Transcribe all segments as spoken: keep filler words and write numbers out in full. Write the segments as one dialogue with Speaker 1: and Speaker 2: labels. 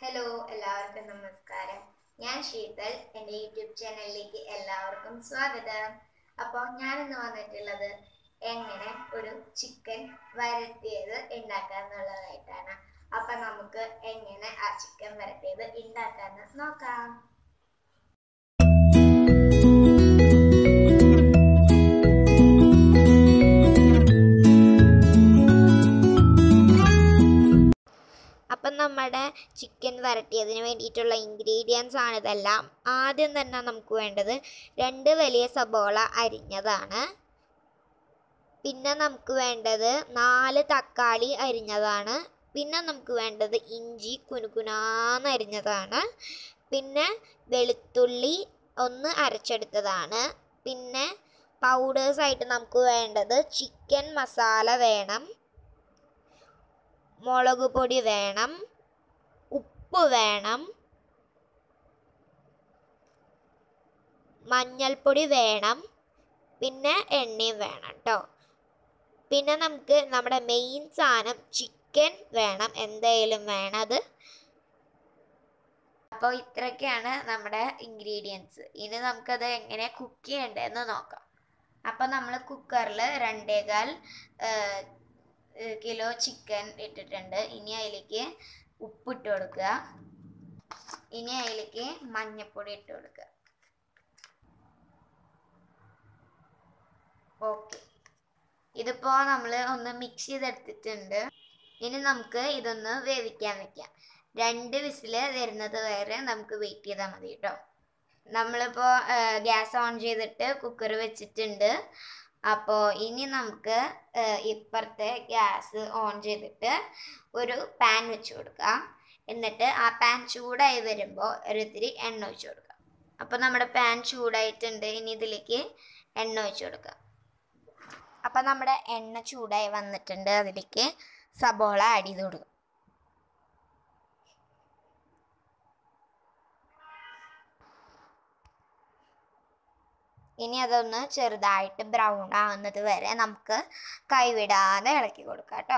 Speaker 1: Hello, എല്ലാവർക്കും നമസ്കാരം. ഞാൻ ശീതൽ. എൻ്റെ യൂട്യൂബ് ചാനലിലേക്ക് എല്ലാവർക്കും സ്വാഗതം. അപ്പോൾ ഞാനിന്ന് വന്നിട്ടുള്ളത് എങ്ങനെ ഒരു ചിക്കൻ വരട്ടിയത് ഉണ്ടാക്കാന്നുള്ളതായിട്ടാണ്. അപ്പം നമുക്ക് എങ്ങനെ ആ ചിക്കൻ വരട്ടിയത് ഉണ്ടാക്കാന്ന് നോക്കാം. അപ്പം നമ്മുടെ ചിക്കൻ വരട്ടിയതിന് വേണ്ടിയിട്ടുള്ള ഇൻഗ്രീഡിയൻസ് ആണ് ഇതെല്ലാം. ആദ്യം തന്നെ നമുക്ക് വേണ്ടത് രണ്ട് വലിയ സബോള അരിഞ്ഞതാണ്. പിന്നെ നമുക്ക് വേണ്ടത് നാല് തക്കാളി അരിഞ്ഞതാണ്. പിന്നെ നമുക്ക് വേണ്ടത് ഇഞ്ചി കുനുകുനാന്ന് അരിഞ്ഞതാണ്. പിന്നെ വെളുത്തുള്ളി ഒന്ന് അരച്ചെടുത്തതാണ്. പിന്നെ പൗഡേഴ്സായിട്ട് നമുക്ക് വേണ്ടത് ചിക്കൻ മസാല വേണം, മുളക് പൊടി വേണം, ഉപ്പ് വേണം, മഞ്ഞൾപ്പൊടി വേണം, പിന്നെ എണ്ണയും വേണം കേട്ടോ. പിന്നെ നമുക്ക് നമ്മുടെ മെയിൻ സാധനം ചിക്കൻ വേണം, എന്തായാലും വേണം അത്. അപ്പോൾ ഇത്രയൊക്കെയാണ് നമ്മുടെ ഇൻഗ്രീഡിയൻസ്. ഇനി നമുക്കത് എങ്ങനെ കുക്ക് ചെയ്യേണ്ടതെന്ന് നോക്കാം. അപ്പോൾ നമ്മൾ കുക്കറിൽ രണ്ടേകാൽ കിലോ ചിക്കൻ ഇട്ടിട്ടുണ്ട്. ഇനി അതിലേക്ക് ഉപ്പിട്ട് കൊടുക്കുക. ഇനി അതിലേക്ക് മഞ്ഞൾപ്പൊടി ഇട്ട് കൊടുക്കുക. ഓക്കെ, ഇതിപ്പോൾ നമ്മൾ ഒന്ന് മിക്സ് ചെയ്തെടുത്തിട്ടുണ്ട്. ഇനി നമുക്ക് ഇതൊന്ന് വേവിക്കാൻ വെക്കാം. രണ്ട് വിസിൽ വരുന്നത് വരെ നമുക്ക് വെയിറ്റ് ചെയ്താൽ മതി കേട്ടോ. നമ്മളിപ്പോൾ ഗ്യാസ് ഓൺ ചെയ്തിട്ട് കുക്കർ വെച്ചിട്ടുണ്ട്. അപ്പോൾ ഇനി നമുക്ക് ഇപ്പുറത്തെ ഗ്യാസ് ഓൺ ചെയ്തിട്ട് ഒരു പാൻ വെച്ച് കൊടുക്കാം. എന്നിട്ട് ആ പാൻ ചൂടായി വരുമ്പോൾ ഒരിത്തിരി എണ്ണ ഒഴിച്ച് കൊടുക്കാം. അപ്പോൾ നമ്മുടെ പാൻ ചൂടായിട്ടുണ്ട്. ഇനി ഇതിലേക്ക് എണ്ണ ഒഴിച്ച് കൊടുക്കാം. അപ്പോൾ നമ്മുടെ എണ്ണ ചൂടായി വന്നിട്ടുണ്ട്. അതിലേക്ക് സബോള ആഡ് ചെയ്ത് കൊടുക്കും. ഇനി അതൊന്ന് ചെറുതായിട്ട് ബ്രൗൺ ആവുന്നത് വരെ നമുക്ക് കൈവിടാതെ ഇളക്കി കൊടുക്കാം കേട്ടോ.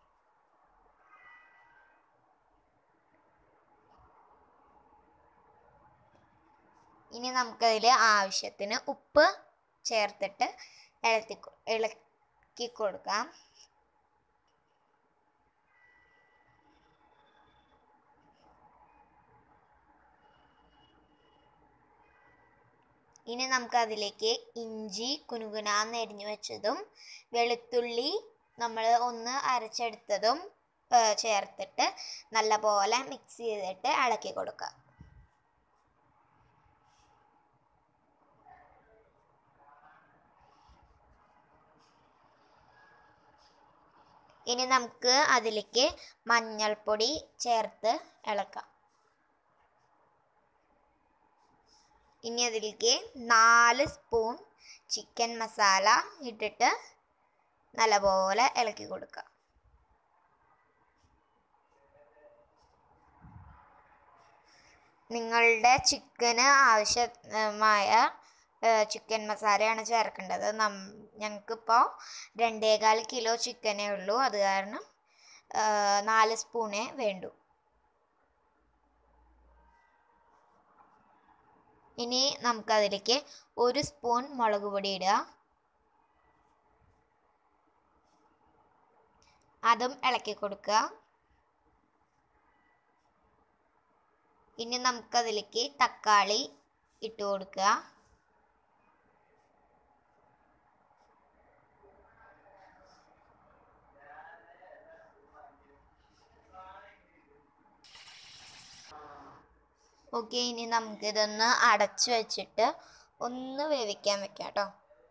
Speaker 1: ഇനി നമുക്കതിൽ ആവശ്യത്തിന് ഉപ്പ് ചേർത്തിട്ട് ഇളക്കി ഇളക്കി കൊടുക്കാം. ഇനി നമുക്കതിലേക്ക് ഇഞ്ചി കുനുകുനാന്ന് അരിഞ്ഞു വെച്ചതും വെളുത്തുള്ളി നമ്മൾ ഒന്ന് അരച്ചെടുത്തതും ചേർത്തിട്ട് നല്ലപോലെ മിക്സ് ചെയ്തിട്ട് ഇളക്കി കൊടുക്കുക. ഇനി നമുക്ക് അതിലേക്ക് മഞ്ഞൾപ്പൊടി ചേർത്ത് ഇളക്കാം. ഇനി അതിലേക്ക് നാല് സ്പൂൺ ചിക്കൻ മസാല ഇട്ടിട്ട് നല്ലപോലെ ഇളക്കി കൊടുക്കുക. നിങ്ങളുടെ ചിക്കന് ആവശ്യമായ ചിക്കൻ മസാലയാണ് ചേർക്കേണ്ടത്. നം ഞങ്ങൾക്കിപ്പോൾ രണ്ടേകാൽ കിലോ ചിക്കനേ ഉള്ളൂ. അത് കാരണം നാല് സ്പൂണേ വേണ്ടൂ. ഇനി നമുക്കതിലേക്ക് ഒരു സ്പൂൺ മുളക് പൊടി ഇടുക. അതും ഇളക്കി കൊടുക്കുക. ഇനി നമുക്കതിലേക്ക് തക്കാളി ഇട്ട് കൊടുക്കുക. ഓക്കെ, ഇനി നമുക്കിതൊന്ന് അടച്ചു വെച്ചിട്ട് ഒന്ന് വേവിക്കാൻ വെക്കാം കേട്ടോ.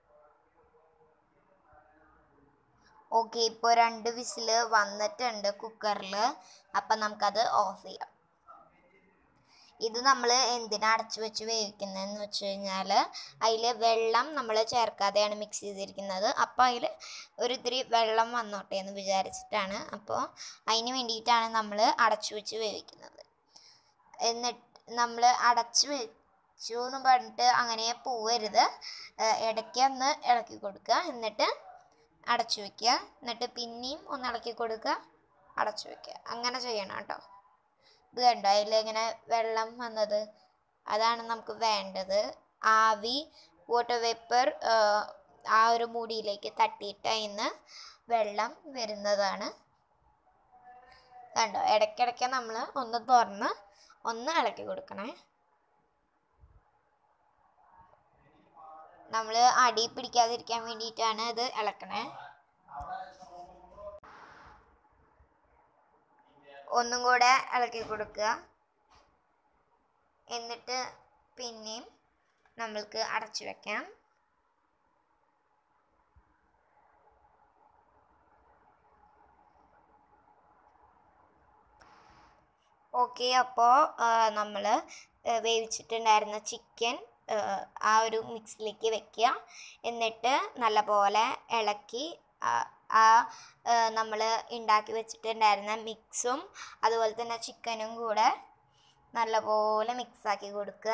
Speaker 1: ഓക്കെ, ഇപ്പോൾ രണ്ട് വിസിൽ വന്നിട്ടുണ്ട് കുക്കറിൽ. അപ്പം നമുക്കത് ഓഫ് ചെയ്യാം. ഇത് നമ്മൾ എന്തിനാ അടച്ചു വെച്ച് വേവിക്കുന്നതെന്ന് വെച്ച് കഴിഞ്ഞാൽ അതിൽ വെള്ളം നമ്മൾ ചേർക്കാതെയാണ് മിക്സ് ചെയ്തിരിക്കുന്നത്. അപ്പോൾ അതിൽ ഒരിത്തിരി വെള്ളം വന്നോട്ടെ എന്ന് വിചാരിച്ചിട്ടാണ്. അപ്പോൾ അതിന് വേണ്ടിയിട്ടാണ് നമ്മൾ അടച്ചു വെച്ച് വേവിക്കുന്നത്. എന്നിട്ട് നമ്മൾ അടച്ചു വെച്ചു എന്ന് പറഞ്ഞിട്ട് അങ്ങനെ പോവരുത്. ഇടയ്ക്ക് ഒന്ന് ഇളക്കി കൊടുക്കുക, എന്നിട്ട് അടച്ചു വയ്ക്കുക, എന്നിട്ട് പിന്നെയും ഒന്ന് ഇളക്കി കൊടുക്കുക, അടച്ചു വയ്ക്കുക. അങ്ങനെ ചെയ്യണം കേട്ടോ. ഇത് കണ്ടോ അതിലിങ്ങനെ വെള്ളം വന്നത്, അതാണ് നമുക്ക് വേണ്ടത്. ആവി വാട്ടർ വേപ്പർ ആ ഒരു മൂടിയിലേക്ക് തട്ടിയിട്ട് അതിന് വെള്ളം വരുന്നതാണ്. കണ്ടോ ഇടയ്ക്കിടയ്ക്ക് നമ്മൾ ഒന്ന് തുറന്ന് ഒന്ന് ഇളക്കി കൊടുക്കണേ. നമ്മൾ അടി പിടിക്കാതിരിക്കാൻ വേണ്ടിയിട്ടാണ് ഇത് ഇളക്കണേ. ഒന്നും കൂടെ ഇളക്കി കൊടുക്കുക. എന്നിട്ട് പിന്നെയും നമ്മൾക്ക് അടച്ചു വെക്കാം. ഓക്കെ, അപ്പോൾ നമ്മൾ വേവിച്ചിട്ടുണ്ടായിരുന്ന ചിക്കൻ ആ ഒരു മിക്സിലേക്ക് വെക്കുക. എന്നിട്ട് നല്ലപോലെ ഇളക്കി ആ നമ്മൾ ഉണ്ടാക്കി വെച്ചിട്ടുണ്ടായിരുന്ന മിക്സും അതുപോലെ തന്നെ ചിക്കനും കൂടെ നല്ലപോലെ മിക്സാക്കി കൊടുക്കുക.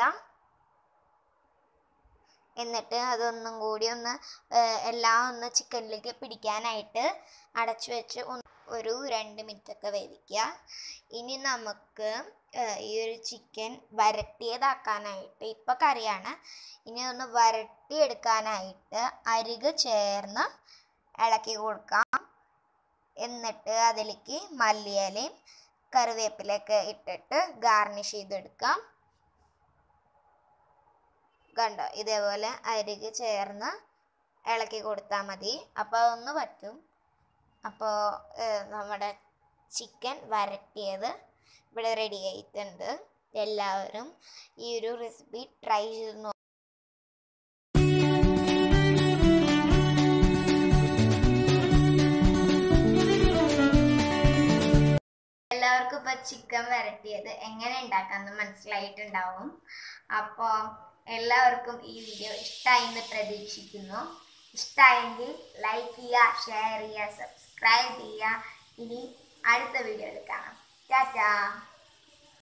Speaker 1: എന്നിട്ട് അതൊന്നും കൂടി ഒന്ന് എല്ലാം ഒന്ന് ചിക്കനിലേക്ക് പിടിക്കാനായിട്ട് അടച്ചു വെച്ച് ഒരു രണ്ട് മിനിറ്റൊക്കെ വേവിക്കുക. ഇനി നമുക്ക് ഈ ഒരു ചിക്കൻ വരട്ടിയതാക്കാനായിട്ട്, ഇപ്പം കറിയാണ്, ഇനി ഒന്ന് വരട്ടിയെടുക്കാനായിട്ട് അരിക് ചേർന്ന് ഇളക്കി കൊടുക്കാം. എന്നിട്ട് അതിലേക്ക് മല്ലിയിലയും കറിവേപ്പിലയൊക്കെ ഇട്ടിട്ട് ഗാർണിഷ് ചെയ്തെടുക്കാം. കണ്ടോ ഇതേപോലെ അരിക് ചേർന്ന് ഇളക്കി കൊടുത്താൽ മതി. അപ്പോൾ അതൊന്ന് പറ്റും. അപ്പോൾ നമ്മുടെ ചിക്കൻ വരട്ടിയത് ഇവിടെ റെഡി ആയിട്ടുണ്ട്. എല്ലാവരും ഈ ഒരു റെസിപ്പി ട്രൈ ചെയ്ത് നോക്കുക. എല്ലാവർക്കും ഇപ്പോൾ ചിക്കൻ വരട്ടിയത് എങ്ങനെ ഉണ്ടാക്കാമെന്ന് മനസ്സിലായിട്ടുണ്ടാവും. അപ്പോൾ എല്ലാവർക്കും ഈ വീഡിയോ ഇഷ്ടമായി എന്ന് പ്രതീക്ഷിക്കുന്നു. ഇഷ്ടമായെങ്കിൽ ലൈക്ക് ചെയ്യുക, ഷെയർ ചെയ്യുക, സബ്സ്ക്രൈബ് ചെയ്യുക. ഇനി അടുത്ത വീഡിയോയിൽ കാണാം. ടാറ്റാ.